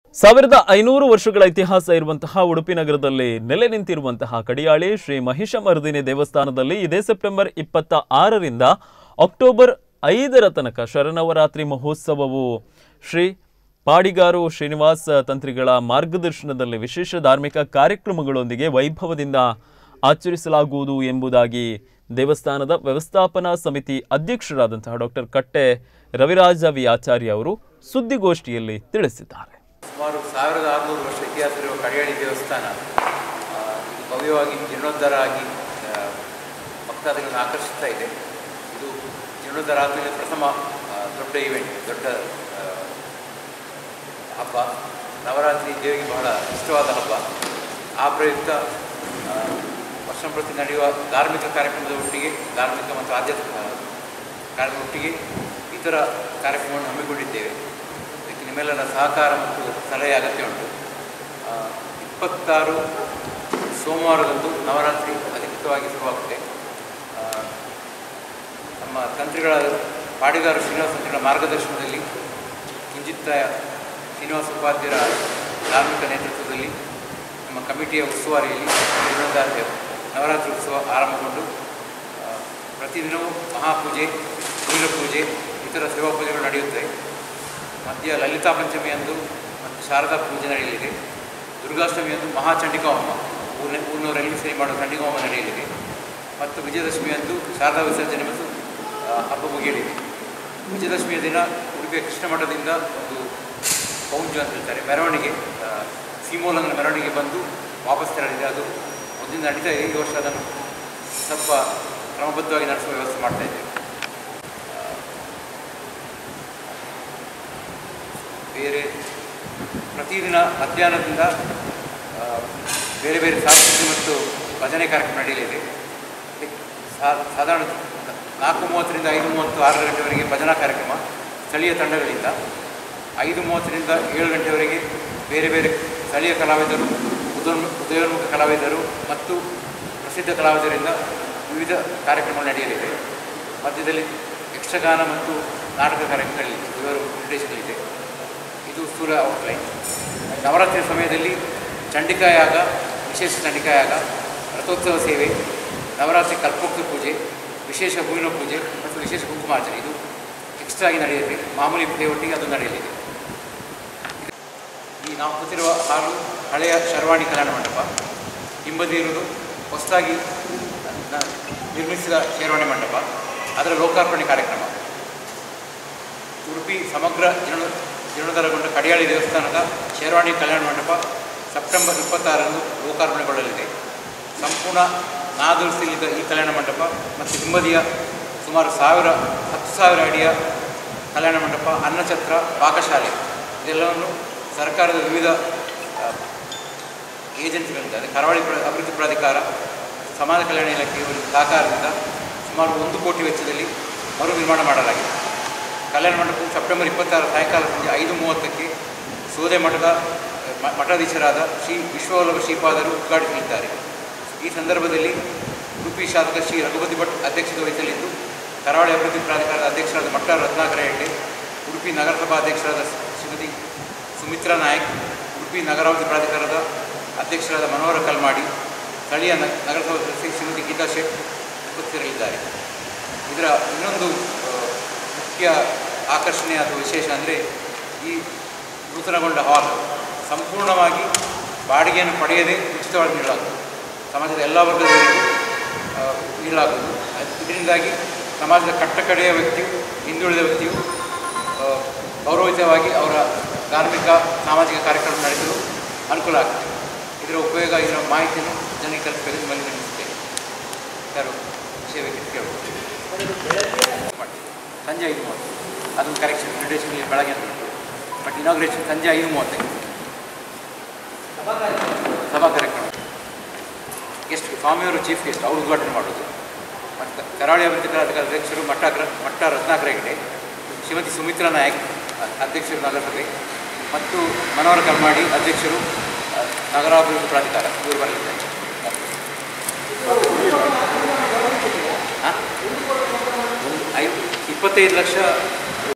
1500 ವರ್ಷಗಳ ಇತಿಹಾಸ ಇರುವಂತಹ ಉಡುಪಿ ನಗರದಲ್ಲಿ ನೆಲೆ ನಿಂತಿರುವಂತಹ ಕಡಿಯಾಳಿ ಶ್ರೀ ಮಹಿಷಮರ್ದಿನಿ ದೇವಸ್ಥಾನದಲ್ಲಿ ಇದೇ ಸೆಪ್ಟೆಂಬರ್ 26ರಿಂದ ಅಕ್ಟೋಬರ್ 5ರ ತನಕ ಶರನ್ನವರಾತ್ರಿ ಮಹೋತ್ಸವವು ಶ್ರೀ ಪಾಡಿಗಾರು ಶ್ರೀನಿವಾಸ ತಂತ್ರಿಗಳ ಮಾರ್ಗದರ್ಶನದಲ್ಲಿ ವಿಶೇಷ ಧಾರ್ಮಿಕ ಕಾರ್ಯಕ್ರಮಗಳೊಂದಿಗೆ ವೈಭವದಿಂದ ಆಚರಿಸಲಾಗುವುದು ಎಂಬುದಾಗಿ ದೇವಸ್ಥಾನದ ವ್ಯವಸ್ಥಾಪನಾ ಸಮಿತಿ ಅಧ್ಯಕ್ಷರಾದಂತಹ ಡಾಕ್ಟರ್ ಕಟ್ಟೆ ರವಿರಾಜ ವಿ ಆಚಾರ್ಯ ಅವರು ಸುದ್ದಿಗೋಷ್ಠಿಯಲ್ಲಿ ತಿಳಿಸಿದ್ದಾರೆ. ಸುಮಾರು 1600 ವರ್ಷ ಇತಿಹಾಸ ಇರುವ ಕಡಿಯಾಳಿ ದೇವಸ್ಥಾನ ಭವ್ಯವಾಗಿ ಜೀರ್ಣೋದ್ಧಾರ ಆಗಿ ಭಕ್ತಾದಿಗಳನ್ನು ಆಕರ್ಷಿಸ್ತಾ ಇದೆ. ಇದು ಜೀರ್ಣೋದ್ಧಾರ ಆದಮೇಲೆ ಪ್ರಥಮ ದೊಡ್ಡ ಇವೆಂಟ್, ದೊಡ್ಡ ಹಬ್ಬ. ನವರಾತ್ರಿ ದೇವಿಗೆ ಬಹಳ ಇಷ್ಟವಾದ ಹಬ್ಬ. ಆ ಪ್ರಯುಕ್ತ ವರ್ಷಂಪ್ರತಿ ನಡೆಯುವ ಧಾರ್ಮಿಕ ಕಾರ್ಯಕ್ರಮದ ಒಟ್ಟಿಗೆ, ಧಾರ್ಮಿಕ ಮತ್ತು ಆಧ್ಯಾತ್ಮಿಕ ಕಾರ್ಯಕ್ರಮದ ಒಟ್ಟಿಗೆ ಇತರ ಕಾರ್ಯಕ್ರಮವನ್ನು ಹಮ್ಮಿಕೊಂಡಿದ್ದೇವೆ. ಇದಕ್ಕೆ ನಿಮ್ಮೆಲ್ಲರ ಸಹಕಾರ ಮತ್ತು ಸಲಹೆ ಅಗತ್ಯ ಉಂಟು. 26 ಸೋಮವಾರದಂದು ನವರಾತ್ರಿ ಅಧಿಕೃತವಾಗಿ ಶುರುವಾಗುತ್ತೆ. ನಮ್ಮ ತಂತ್ರಿಗಳಾದ ಪಾಡಿಗಾರು ಶ್ರೀನಿವಾಸ ತಂತ್ರಿಗಳ ಮಾರ್ಗದರ್ಶನದಲ್ಲಿ ಕಿಂಚಿತ್ತಾಯ ಶ್ರೀನಿವಾಸ ಉಪಾಧ್ಯಾಯರ ಧಾರ್ಮಿಕ ನೇತೃತ್ವದಲ್ಲಿ ನಮ್ಮ ಕಮಿಟಿಯ ಉಸ್ತುವಾರಿಯಲ್ಲಿ ನವರಾತ್ರಿ ಉತ್ಸವ ಆರಂಭಗೊಂಡು ಪ್ರತಿದಿನವೂ ಮಹಾಪೂಜೆ, ಗುರುವಿನ ಪೂಜೆ, ಇತರ ಸೇವಾ ಪೂಜೆಗಳು ನಡೆಯುತ್ತವೆ. ಮಧ್ಯ ಲಲಿತಾ ಪಂಚಮಿಯಂದು ಮತ್ತು ಶಾರದಾ ಪೂಜೆ ನಡೆಯಲಿದೆ. ದುರ್ಗಾಷ್ಟಮಿಯಂದು ಮಹಾಚಂಡಿಕಾ ಹೋಮ, ಊರಿನವರಲ್ಲಿ ಸೇರಿ ಮಾಡುವ ಚಂಡಿಕಾ ಹೋಮ ನಡೆಯಲಿದೆ. ಮತ್ತು ವಿಜಯದಶಮಿಯಂದು ಶಾರದಾ ವಿಸರ್ಜನೆ ಮತ್ತು ಹಬ್ಬ ಮುಗಿಯಲಿದೆ. ವಿಜಯದಶಮಿಯ ದಿನ ಉಡುಪಿಯ ಕೃಷ್ಣ ಮಠದಿಂದ ಒಂದು ಪೌಂಜು ಅಂತ ಹೇಳ್ತಾರೆ, ಮೆರವಣಿಗೆ, ಸೀಮೋಲ್ಲಂಘನ ಮೆರವಣಿಗೆ ಬಂದು ವಾಪಸ್ ತೆರಳಿದೆ. ಅದು ಒಂದಿನ ನಡೀತಾ ಇದೆ. ಈ ವರ್ಷ ಅದನ್ನು ಸ್ವಲ್ಪ ಕ್ರಮಬದ್ಧವಾಗಿ ನಡೆಸುವ ವ್ಯವಸ್ಥೆ ಮಾಡ್ತಾಯಿದ್ದೇವೆ. ಬೇರೆ ಪ್ರತಿದಿನ ಮಧ್ಯಾಹ್ನದಿಂದ ಬೇರೆ ಬೇರೆ ಸಾಂಸ್ಕೃತಿಕ ಮತ್ತು ಭಜನೆ ಕಾರ್ಯಕ್ರಮ ನಡೆಯಲಿದೆ. ಸಾಧಾರಣ 4:30ರಿಂದ 5:30, 6 ಗಂಟೆವರೆಗೆ ಭಜನಾ ಕಾರ್ಯಕ್ರಮ ಸ್ಥಳೀಯ ತಂಡಗಳಿಂದ. 5:30ರಿಂದ 7 ಗಂಟೆವರೆಗೆ ಬೇರೆ ಬೇರೆ ಸ್ಥಳೀಯ ಕಲಾವಿದರು, ಉದಯೋನ್ಮುಖ ಕಲಾವಿದರು ಮತ್ತು ಪ್ರಸಿದ್ಧ ಕಲಾವಿದರಿಂದ ವಿವಿಧ ಕಾರ್ಯಕ್ರಮಗಳು ನಡೆಯಲಿದೆ. ಮಧ್ಯದಲ್ಲಿ ಯಕ್ಷಗಾನ ಮತ್ತು ನಾಟಕ ಕಾರ್ಯಕ್ರಮ ನಡೆಯಲಿದೆ. ಇವರು ನಿರ್ದೇಶನಗಳಿದೆ. ಇದು ಸ್ಥೂಲ ಔಟ್ಲೈನ್. ನವರಾತ್ರಿಯ ಸಮಯದಲ್ಲಿ ಚಂಡಿಕಾಯಾಗ, ವಿಶೇಷ ಚಂಡಿಕಾಯಾಗ, ರಥೋತ್ಸವ ಸೇವೆ, ನವರಾತ್ರಿ ಕಲ್ಪೋಕ್ತ ಪೂಜೆ, ವಿಶೇಷ ಹೂವಿನ ಪೂಜೆ ಮತ್ತು ವಿಶೇಷ ಕುಂಕುಮಾರ್ಚನೆ ಇದು ಎಕ್ಸ್ಟ್ರಾ ಆಗಿ ನಡೆಯಲಿದೆ. ಮಾಮೂಲಿ ಪೂಜೆಯೊಟ್ಟಿಗೆ ಅದು ನಡೆಯಲಿದೆ. ಈ ನಾವು ಕೂತಿರುವ ಹಾಲು ಹಳೆಯ ಶರ್ವಾಣಿ ಕಲ್ಯಾಣ ಮಂಟಪ. ಹಿಂಬದಿ ಇರುವುದು ಹೊಸದಾಗಿ ನಿರ್ಮಿಸಿದ ಶೇರ್ವಾಣಿ ಮಂಟಪ, ಅದರ ಲೋಕಾರ್ಪಣೆ ಕಾರ್ಯಕ್ರಮ. ಉಡುಪಿ ಸಮಗ್ರ ಜೀರ್ಣೋದ್ಧಾರಗೊಂಡ ಕಡಿಯಾಳಿ ದೇವಸ್ಥಾನದ ಶೇರ್ವಾಣಿ ಕಲ್ಯಾಣ ಮಂಟಪ ಸೆಪ್ಟೆಂಬರ್ 26ರಂದು ಲೋಕಾರ್ಪಣೆಗೊಳ್ಳಲಿದೆ. ಸಂಪೂರ್ಣ ನಾದುರಿಸಲಿದ್ದ ಈ ಕಲ್ಯಾಣ ಮಂಟಪ ಮತ್ತು ಹಿಂಬದಿಯ ಸುಮಾರು 10,000 ಅಡಿಯ ಕಲ್ಯಾಣ ಮಂಟಪ, ಅನ್ನಛತ್ರ, ಪಾಕಶಾಲೆ ಇದೆಲ್ಲವನ್ನು ಸರ್ಕಾರದ ವಿವಿಧ ಏಜೆನ್ಸಿಗಳಿಂದ, ಅದೇ ಕರಾವಳಿ ಅಭಿವೃದ್ಧಿ ಪ್ರಾಧಿಕಾರ, ಸಮಾಜ ಕಲ್ಯಾಣ ಇಲಾಖೆಯ ಸಹಕಾರದಿಂದ ಸುಮಾರು 1 ಕೋಟಿ ವೆಚ್ಚದಲ್ಲಿ ಮರು ನಿರ್ಮಾಣ ಮಾಡಲಾಗಿದೆ. ಕಲ್ಯಾಣ ಮಂಟಪವು ಸೆಪ್ಟೆಂಬರ್ 26 ಸಾಯಂಕಾಲ ಸಂಜೆ 5:30ಕ್ಕೆ ಸೋದೆ ಮಠದ ಮಠಾಧೀಶರಾದ ಶ್ರೀ ವಿಶ್ವವಲ್ಲಭ ಶ್ರೀಪಾದರು ಉದ್ಘಾಟಿಸಲಿದ್ದಾರೆ. ಈ ಸಂದರ್ಭದಲ್ಲಿ ಉಡುಪಿ ಶಾಸಕ ಶ್ರೀ ರಘುಪತಿ ಭಟ್ ಅಧ್ಯಕ್ಷತೆ ವಹಿಸಲಿದ್ದು, ಕರಾವಳಿ ಅಭಿವೃದ್ಧಿ ಪ್ರಾಧಿಕಾರದ ಅಧ್ಯಕ್ಷರಾದ ಮಟ್ಟ ರತ್ನಾಕರ ಹೆಗ್ಡೆ, ಉಡುಪಿ ನಗರಸಭಾ ಅಧ್ಯಕ್ಷರಾದ ಶ್ರೀಮತಿ ಸುಮಿತ್ರಾ ನಾಯಕ್, ಉಡುಪಿ ನಗರಾಭಿವೃದ್ಧಿ ಪ್ರಾಧಿಕಾರದ ಅಧ್ಯಕ್ಷರಾದ ಮನೋಹರ ಕಲ್ಮಾಡಿ, ಸ್ಥಳೀಯ ನಗರಸಭಾ ಸದಸ್ಯೆ ಶ್ರೀಮತಿ ಗೀತಾ ಶೆಟ್ ಉಪಸ್ಥಿತರಿದ್ದಾರೆ. ಇದರ ಇನ್ನೊಂದು ಮುಖ್ಯ ಆಕರ್ಷಣೆ ಅಥವಾ ವಿಶೇಷ ಅಂದರೆ ಈ ನೂತನಗೊಂಡ ಹಾಲ್ ಸಂಪೂರ್ಣವಾಗಿ ಬಾಡಿಗೆಯನ್ನು ಪಡೆಯದೇ ಉಚಿತವಾಗಿ ನೀಡಲಾಗುವುದು. ಸಮಾಜದ ಎಲ್ಲ ವರ್ಗದವರಿಗೂ ನೀಡಲಾಗುವುದು. ಇದರಿಂದಾಗಿ ಸಮಾಜದ ಕಟ್ಟಕಡೆಯ ವ್ಯಕ್ತಿಯು, ಹಿಂದುಳಿದ ವ್ಯಕ್ತಿಯು ಗೌರವಯುತವಾಗಿ ಅವರ ಧಾರ್ಮಿಕ ಸಾಮಾಜಿಕ ಕಾರ್ಯಕ್ರಮ ನಡೆಸಲು ಅನುಕೂಲ ಆಗುತ್ತೆ. ಇದರ ಉಪಯೋಗ, ಇದರ ಮಾಹಿತಿಯನ್ನು ಜನರಿಗೆ ತಲುಪಬೇಕು ನಿಮ್ಮಲ್ಲಿ ವಿನಂತಿಸುತ್ತೇನೆ. ಯಾರು ವಿಷಯ ಬೇಕಿತ್ತು ಕೇಳಬಹುದು. ಸಂಜೆ 5:30 ಅದೊಂದು ಕರೆಕ್ಷನ್, ನಿರ್ದೇಶನದಲ್ಲಿ ಬೆಳಗ್ಗೆ ಅಂತ ಉಂಟು. ಬಟ್ ಇನಾಗ್ರೇಷನ್ ಸಂಜೆ 5:30 ಸಭಾ ಕಾರ್ಯಕ್ರಮ. ಗೆಸ್ಟ್ ಸ್ವಾಮಿಯವರು ಚೀಫ್ ಗೆಸ್ಟ್, ಅವರು ಉದ್ಘಾಟನೆ ಮಾಡೋದು. ಮತ್ತು ಕರಾವಳಿ ಅಭಿವೃದ್ಧಿ ಪ್ರಾಧಿಕಾರದ ಅಧ್ಯಕ್ಷರು ಮಟ್ಟ ರತ್ನಾಕರ ಹೆಗ್ಡೆ, ಶ್ರೀಮತಿ ಸುಮಿತ್ರಾ ನಾಯಕ್ ಅಧ್ಯಕ್ಷರು ನಗರಸಭೆ, ಮತ್ತು ಮನೋಹರ ಕಲ್ಮಾಡಿ ಅಧ್ಯಕ್ಷರು ನಗರಾಭಿವೃದ್ಧಿ ಪ್ರಾಧಿಕಾರ, ಇವರು ಬರಲಿದ್ದಾರೆ. 25 ಲಕ್ಷ